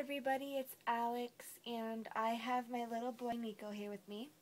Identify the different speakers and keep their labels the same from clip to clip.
Speaker 1: everybody, it's Alex, and I have my little boy Nico here with me.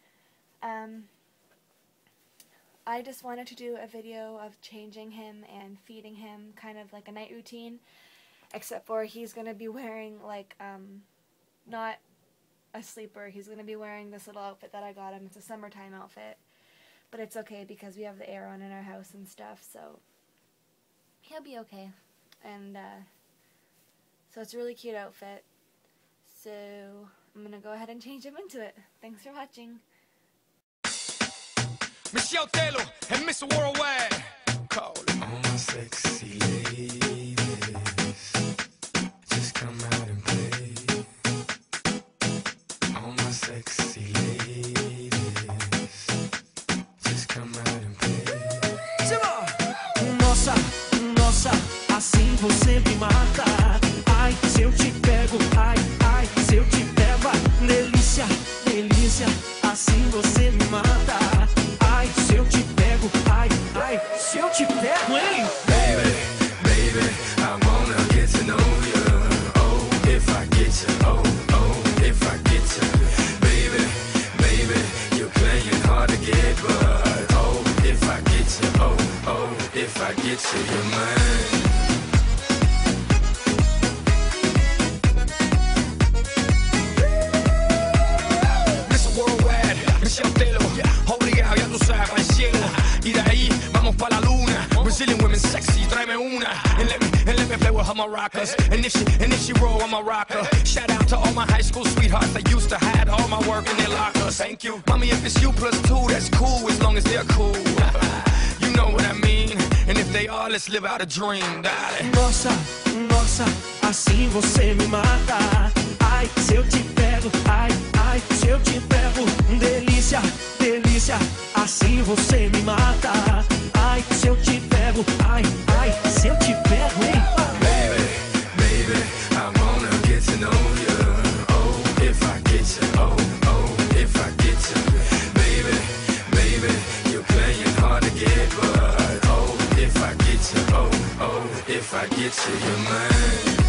Speaker 1: I just wanted to do a video of changing him and feeding him, kind of like a night routine, except for he's going to be wearing like, not a sleeper, he's going to be wearing this little outfit that I got him. It's a summertime outfit, but it's okay because we have the air on in our house and stuff, so he'll be okay. And so it's a really cute outfit. So I'm going to go ahead and change him into it. Thanks for watching.
Speaker 2: Michelle Taylor and Miss Worldwide. Call it.
Speaker 3: All my sexy ladies, just come out and play. All my sexy ladies, just come out and play.
Speaker 4: Nossa, nossa, assim você me mata. Ai, se eu te pego, ai, ai, se eu te pego, ai, delícia, delícia, assim você me mata. Ai, se eu te pego, ai, ai, se eu te pego, hein?
Speaker 3: Baby, baby, I wanna get to know you. Oh, if I get you, oh, oh, if I get you. Baby, baby, you're playing hard to get, but oh, if I get you, oh, oh, if I get you, you're mine.
Speaker 2: Obligado, ya tú sabes, para el cielo. Y de ahí vamos para la luna. Brazilian women sexy, tráeme una. And let me play with her maracas. And if she roll, I'm a rocker. Shout out to all my high school sweethearts that used to hide all my work in their lockers. Thank you. Mommy, if it's you plus two, that's cool as long as they're cool. You know what I mean. And if they are, let's live out a dream, darling.
Speaker 4: Nossa, nossa, assim você me mata. Ai, se eu te pego, ai, ai, se eu te pego, delícia, delícia, assim você me mata. Ai, se eu te pego, ai, ai, se eu te pego, hein?
Speaker 3: Baby, baby, I wanna get to know you. Oh, if I get you, oh, oh, if I get you. Baby, baby, you're playing hard to get, but oh, if I get you, oh, oh, if I get you, you're mine.